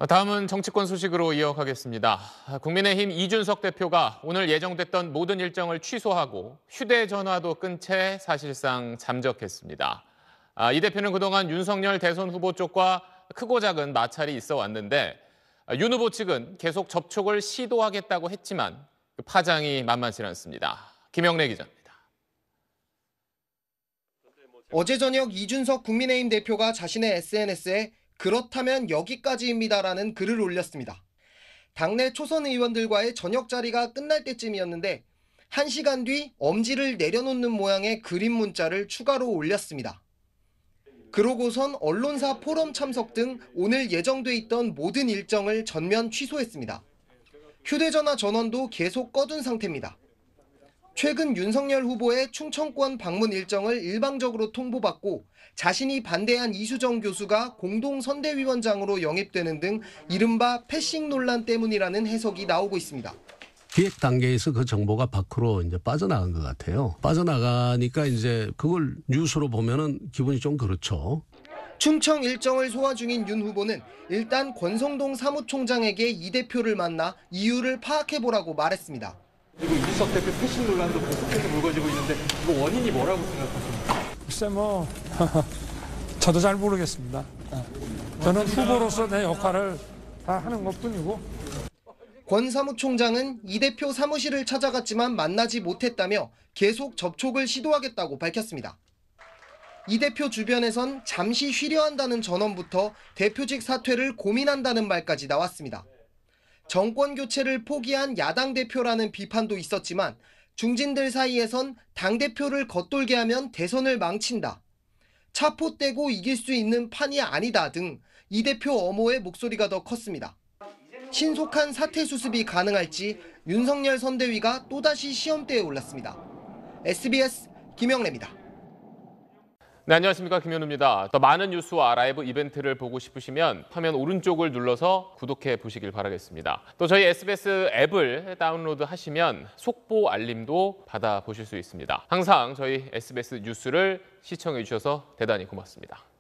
다음은 정치권 소식으로 이어가겠습니다. 국민의힘 이준석 대표가 오늘 예정됐던 모든 일정을 취소하고 휴대전화도 끈 채 사실상 잠적했습니다. 이 대표는 그동안 윤석열 대선 후보 쪽과 크고 작은 마찰이 있어 왔는데 윤 후보 측은 계속 접촉을 시도하겠다고 했지만 그 파장이 만만치 않습니다. 김영래 기자입니다. 어제 저녁 이준석 국민의힘 대표가 자신의 SNS에 그렇다면 여기까지입니다라는 글을 올렸습니다. 당내 초선 의원들과의 저녁 자리가 끝날 때쯤이었는데 1시간 뒤 엄지를 내려놓는 모양의 그림 문자를 추가로 올렸습니다. 그러고선 언론사 포럼 참석 등 오늘 예정돼 있던 모든 일정을 전면 취소했습니다. 휴대전화 전원도 계속 꺼둔 상태입니다. 최근 윤석열 후보의 충청권 방문 일정을 일방적으로 통보받고 자신이 반대한 이수정 교수가 공동선대위원장으로 영입되는 등 이른바 패싱 논란 때문이라는 해석이 나오고 있습니다. 기획 단계에서 그 정보가 밖으로 이제 빠져나간 것 같아요. 빠져나가니까 이제 그걸 뉴스로 보면은 기분이 좀 그렇죠. 충청 일정을 소화 중인 윤 후보는 일단 권성동 사무총장에게 이 대표를 만나 이유를 파악해보라고 말했습니다. 그리고 이준석 대표 패싱 논란도 계속해서 불거지고 있는데 이거 원인이 뭐라고 생각하십니까? 글쎄 저도 잘 모르겠습니다. 저는 후보로서 내 역할을 다 하는 것뿐이고. 권 사무총장은 이 대표 사무실을 찾아갔지만 만나지 못했다며 계속 접촉을 시도하겠다고 밝혔습니다. 이 대표 주변에선 잠시 쉬려 한다는 전언부터 대표직 사퇴를 고민한다는 말까지 나왔습니다. 정권 교체를 포기한 야당 대표라는 비판도 있었지만 중진들 사이에선 당대표를 겉돌게 하면 대선을 망친다. 차포 떼고 이길 수 있는 판이 아니다 등 이 대표 엄호의 목소리가 더 컸습니다. 신속한 사퇴 수습이 가능할지 윤석열 선대위가 또다시 시험대에 올랐습니다. SBS 김영래입니다. 네, 안녕하십니까. 김현우입니다. 더 많은 뉴스와 라이브 이벤트를 보고 싶으시면 화면 오른쪽을 눌러서 구독해 보시길 바라겠습니다. 또 저희 SBS 앱을 다운로드 하시면 속보 알림도 받아보실 수 있습니다. 항상 저희 SBS 뉴스를 시청해 주셔서 대단히 고맙습니다.